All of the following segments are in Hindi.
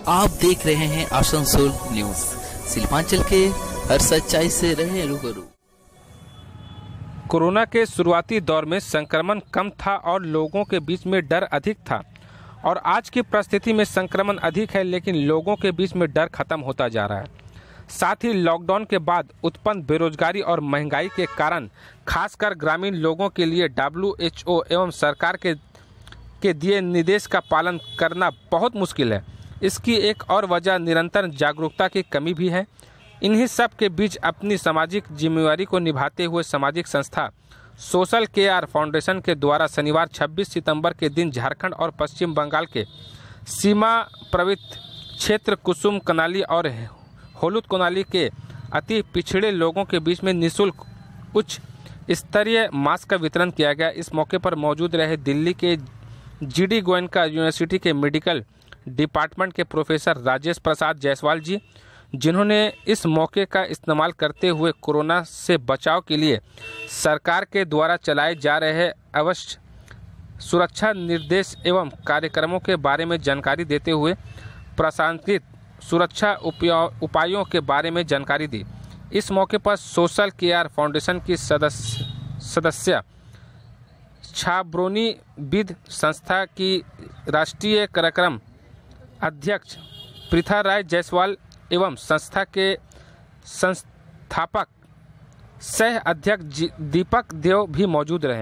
आप देख रहे हैं आसनसोल न्यूज। सीमांचल के हर सच्चाई से रहे रूबरू। कोरोना के शुरुआती दौर में संक्रमण कम था और लोगों के बीच में डर अधिक था, और आज की परिस्थिति में संक्रमण अधिक है लेकिन लोगों के बीच में डर खत्म होता जा रहा है। साथ ही लॉकडाउन के बाद उत्पन्न बेरोजगारी और महंगाई के कारण खासकर ग्रामीण लोगों के लिए WHO एवं सरकार के दिए निर्देश का पालन करना बहुत मुश्किल है। इसकी एक और वजह निरंतर जागरूकता की कमी भी है। इन्हीं सब के बीच अपनी सामाजिक जिम्मेवारी को निभाते हुए सामाजिक संस्था सोशल केयर फाउंडेशन के द्वारा शनिवार 26 सितंबर के दिन झारखंड और पश्चिम बंगाल के सीमा प्रवित क्षेत्र कुसुम कनाली और होलुद कोनाली के अति पिछड़े लोगों के बीच में निःशुल्क उच्च स्तरीय मास्क का वितरण किया गया। इस मौके पर मौजूद रहे दिल्ली के GD गोयनका यूनिवर्सिटी के मेडिकल डिपार्टमेंट के प्रोफेसर राजेश प्रसाद जायसवाल जी, जिन्होंने इस मौके का इस्तेमाल करते हुए कोरोना से बचाव के लिए सरकार के द्वारा चलाए जा रहे अवश्य सुरक्षा निर्देश एवं कार्यक्रमों के बारे में जानकारी देते हुए प्रासंगिक सुरक्षा उपायों के बारे में जानकारी दी। इस मौके पर सोशल केयर फाउंडेशन की सदस्य छाब्रोनी विद संस्था की राष्ट्रीय कार्यक्रम अध्यक्ष पृथा राय जायसवाल एवं संस्था के संस्थापक सह अध्यक्ष दीपक देव भी मौजूद रहे।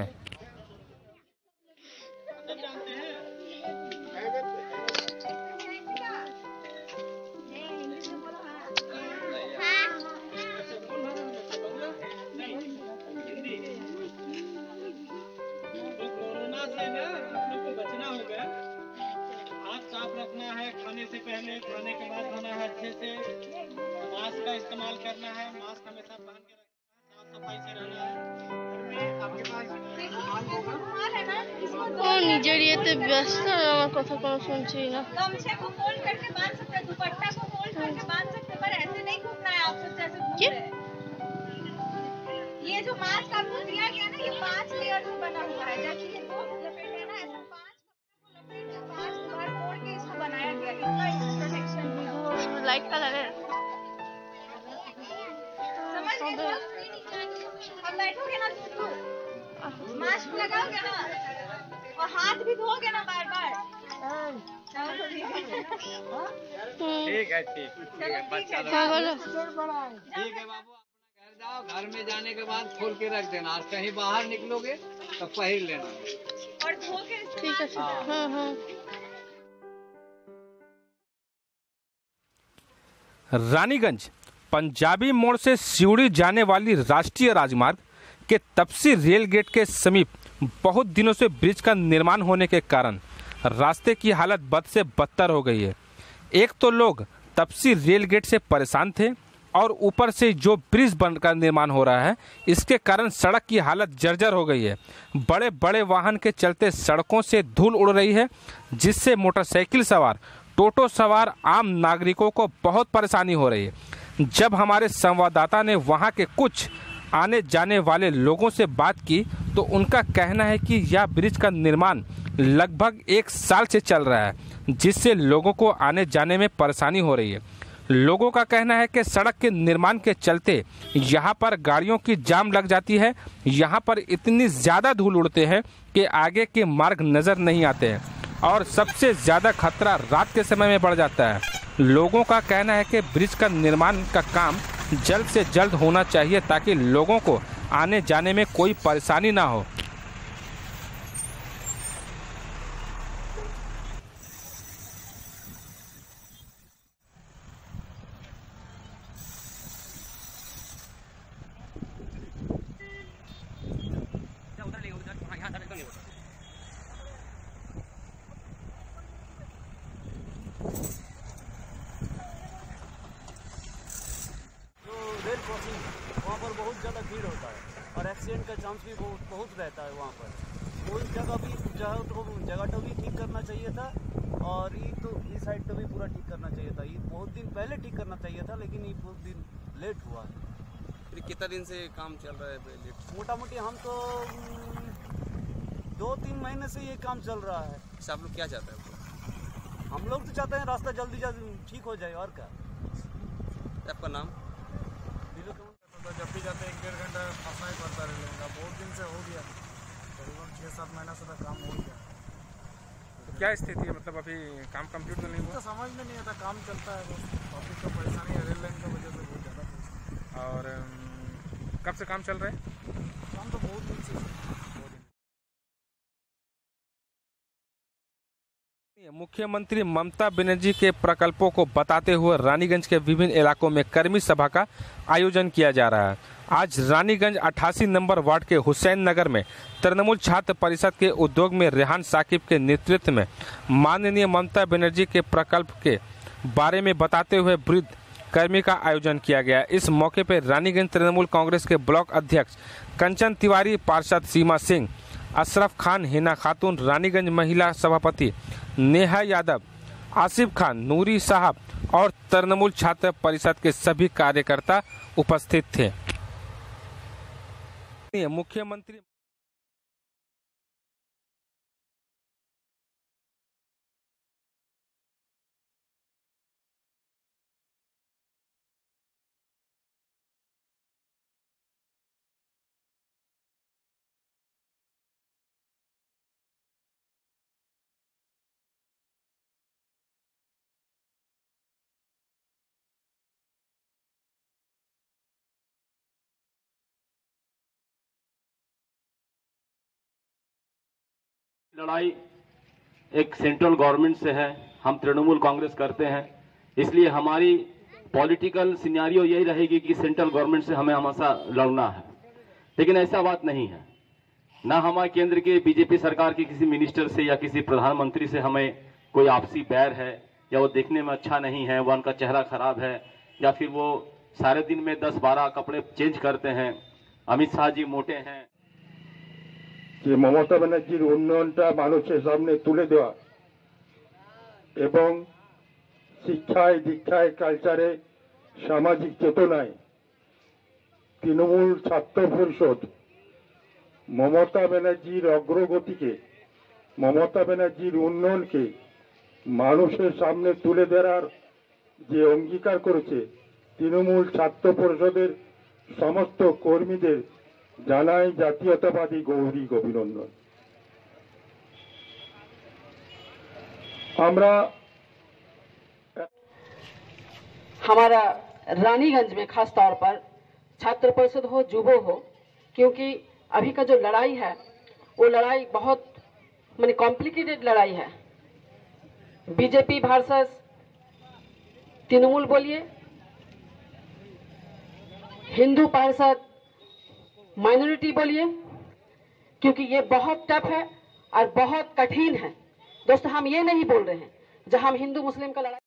रखना है, खाने से पहले खाने के बाद धोना है, अच्छे से मास्क का इस्तेमाल करना है, मास्क हमेशा पहन के रखना है, साफ सफाई से रहना है। आपके पास নিজের ইয়েতে ব্যস্ত, আমার কথা কোনো শুনছি না। गमछे को फोल्ड करके बांध सकते हैं, दुपट्टा को फोल्ड करके बांध सकते हैं, पर ऐसे नहीं घूमना है आप सब जैसे घूम रहे हैं। ये जो मास्क आपको दिया गया ना, ये 5 लेयर से बना हुआ है। जैसे ये 2 लपेट है ना, ऐसे 5 बार फोड़ के इसको बनाया गया। इतना प्रोटेक्शन लाइट कलर है, समझ गए? अब बैठोगे ना तो मास्क लगाओगे ना और हाथ भी धोगे ना बार बार। ठीक है, ठीक है बच्चा ठीक है बाबू, अपना घर जाओ, घर में जाने के बाद खोल के रख देना, और कहीं बाहर निकलोगे तो पहन लेना और धो के। ठीक है। हाँ। रानीगंज पंजाबी मोड़ से सिउड़ी जाने वाली राष्ट्रीय राजमार्ग के तपसी रेल गेट के समीप बहुत दिनों से ब्रिज का निर्माण होने के कारण रास्ते की हालत बद से बदतर हो गई है। एक तो लोग तपसी रेल गेट से परेशान थे और ऊपर से जो ब्रिज बनकर निर्माण हो रहा है, इसके कारण सड़क की हालत जर्जर हो गई है। बड़े बड़े वाहन के चलते सड़कों से धूल उड़ रही है, जिससे मोटरसाइकिल सवार, टोटो सवार आम नागरिकों को बहुत परेशानी हो रही है। जब हमारे संवाददाता ने वहां के कुछ आने जाने वाले लोगों से बात की तो उनका कहना है कि यह ब्रिज का निर्माण लगभग 1 साल से चल रहा है, जिससे लोगों को आने जाने में परेशानी हो रही है। लोगों का कहना है कि सड़क के निर्माण के चलते यहाँ पर गाड़ियों की जाम लग जाती है। यहाँ पर इतनी ज़्यादा धूल उड़ते हैं कि आगे के मार्ग नज़र नहीं आते हैं, और सबसे ज़्यादा खतरा रात के समय में बढ़ जाता है। लोगों का कहना है कि ब्रिज का निर्माण का काम जल्द से जल्द होना चाहिए ताकि लोगों को आने जाने में कोई परेशानी ना हो। रेल क्रॉसिंग वहाँ पर बहुत ज़्यादा भीड़ होता है और एक्सीडेंट का चांस भी बहुत रहता है वहाँ पर। कोई जगह तो भी ठीक करना चाहिए था, और ये तो इस साइड तो भी पूरा ठीक करना चाहिए था। ये बहुत दिन पहले ठीक करना चाहिए था, लेकिन ये बहुत दिन लेट हुआ है। फिर कितना दिन से काम चल रहा है लेट? मोटा मोटी हम तो 2-3 महीने से ये काम चल रहा है। आप लोग क्या चाहते हैं? हम लोग तो चाहते हैं रास्ता जल्दी जल्दी ठीक हो जाए, और क्या। आपका नाम? तो जब भी जाते 1-1.5 घंटा फंसना ही पड़ता रहेगा। बहुत दिन से हो गया, करीबन 6-7 महीना से तो काम हो गया। तो क्या स्थिति है, मतलब अभी काम कंप्लीट तो नहीं हुआ? तो समझ में नहीं आता, काम चलता है बस। ट्रैफिक का परेशानी है, रेल लाइन की वजह से बहुत ज़्यादा। और कब से काम चल रहा है? काम तो बहुत दिन से। मुख्यमंत्री ममता बनर्जी के प्रकल्पों को बताते हुए रानीगंज के विभिन्न इलाकों में कर्मी सभा का आयोजन किया जा रहा है। आज रानीगंज 88 नंबर वार्ड के हुसैन नगर में तृणमूल छात्र परिषद के उद्योग में रेहान साकिब के नेतृत्व में माननीय ममता बनर्जी के प्रकल्प के बारे में बताते हुए वृद्ध कर्मी का आयोजन किया गया। इस मौके पर रानीगंज तृणमूल कांग्रेस के ब्लॉक अध्यक्ष कंचन तिवारी, पार्षद सीमा सिंह, अशरफ खान, हिना खातून, रानीगंज महिला सभापति नेहा यादव, आसिफ खान, नूरी साहब और तृणमूल छात्र परिषद के सभी कार्यकर्ता उपस्थित थे। मुख्यमंत्री लड़ाई एक सेंट्रल गवर्नमेंट से है, हम तृणमूल कांग्रेस करते हैं, इसलिए हमारी पॉलिटिकल सिनेरियो यही रहेगी कि सेंट्रल गवर्नमेंट से हमें हमेशा लड़ना है। लेकिन ऐसा बात नहीं है, ना हमारे केंद्र के बीजेपी सरकार के किसी मिनिस्टर से या किसी प्रधानमंत्री से हमें कोई आपसी बैर है, या वो देखने में अच्छा नहीं है, वो उनका चेहरा खराब है, या फिर वो सारे दिन में 10-12 कपड़े चेंज करते हैं, अमित शाह जी मोटे हैं। যে মমতা ব্যানার্জির উন্নয়নটা মানুষের সামনে তুলে দেওয়া এবং শিক্ষায়, দীক্ষায়, কালচারে, সামাজিক চেতনায় তৃণমূল ছাত্র পরিষদ মমতা ব্যানার্জির অগ্রগতিকে, মমতা ব্যানার্জির উন্নয়নকে মানুষের সামনে তুলে ধরার যে অঙ্গীকার করেছে, তৃণমূল ছাত্র পরিষদের সমস্ত কর্মীদের জানাই জাতীয়তাবাদী গৌরী অভিনন্দন। আমরা हमारा रानीगंज में खास तौर पर छात्र परिषद हो, जुबो हो, क्योंकि अभी का जो लड़ाई है वो लड़ाई बहुत माने कॉम्प्लिकेटेड लड़ाई है। बीजेपी वर्सेस तृणमूल बोलिए, हिंदू पार्षद माइनॉरिटी बोलिए, क्योंकि ये बहुत टफ है और बहुत कठिन है। दोस्तों, हम ये नहीं बोल रहे हैं जहां हम हिंदू मुस्लिम का लड़ाई